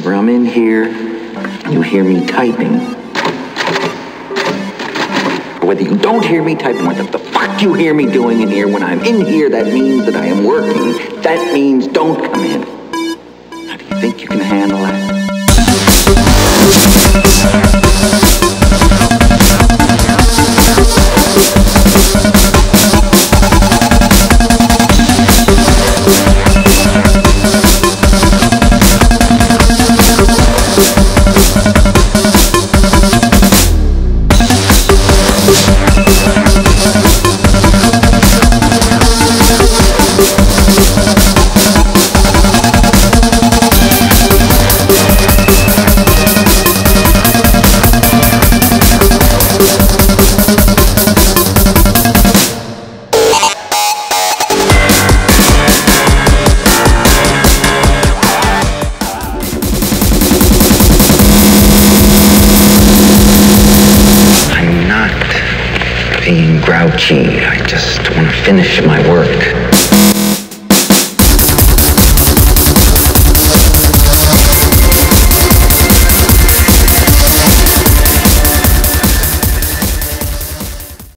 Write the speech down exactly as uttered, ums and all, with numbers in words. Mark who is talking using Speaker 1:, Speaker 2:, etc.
Speaker 1: whenever I'm in here, you hear me typing, or whether you don't hear me typing, what the fuck you hear me doing in here, when I'm in here, that means that I am working. That means don't come in. How do you think you can handle that? Being grouchy, I just want to finish my work.